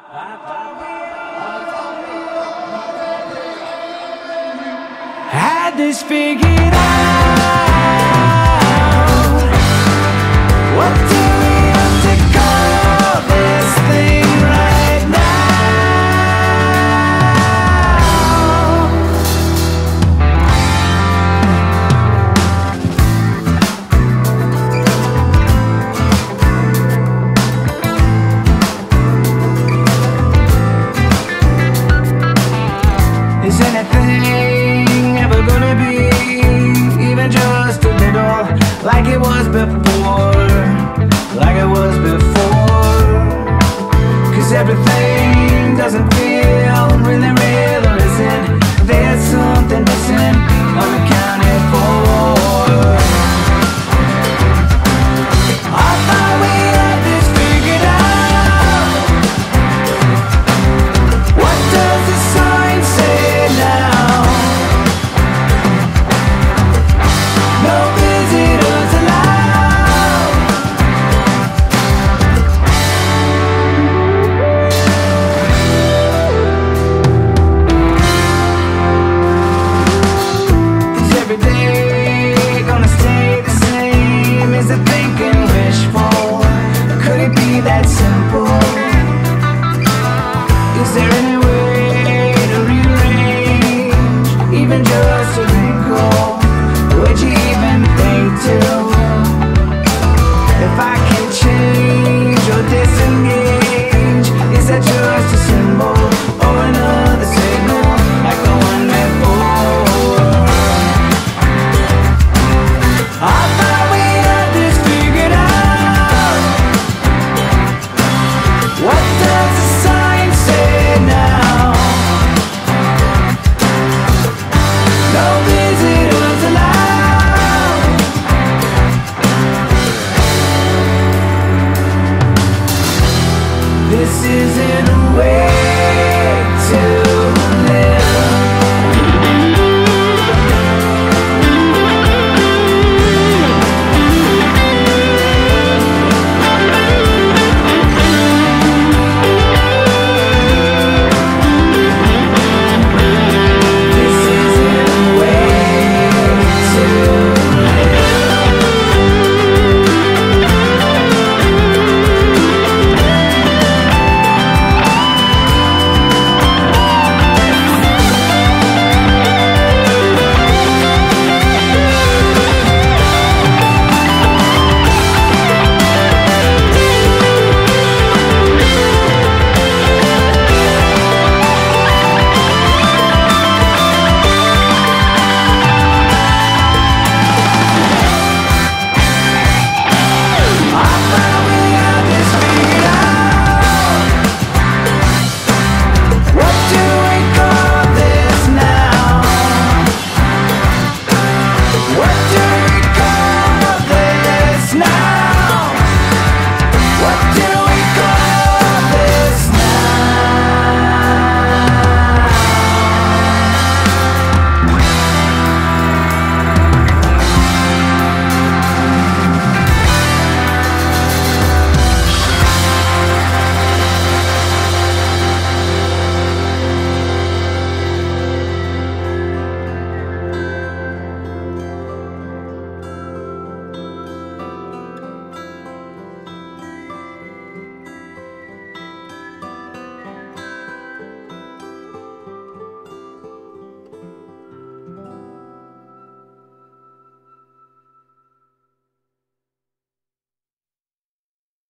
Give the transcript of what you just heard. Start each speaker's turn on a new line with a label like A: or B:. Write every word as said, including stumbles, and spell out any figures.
A: Had this figured out. What do we have to call this thing right now? Is anything ever gonna be even just a little like it was before, like it was before? Cause everything doesn't feel really real, or is it? There's something missing, unaccounted for. I thought we had this figured out. What does the sign say now? No visitors allowed. Is every day gonna stay the same? Is it thinking wishful? Could it be that simple? Is there any way to rearrange even just a wrinkle? Would you even think to? If I can change or disengage, is that just a symbol or another signal like the one before? I thought we had this figured out. What does the sign say now? No visitors allowed. This isn't a way to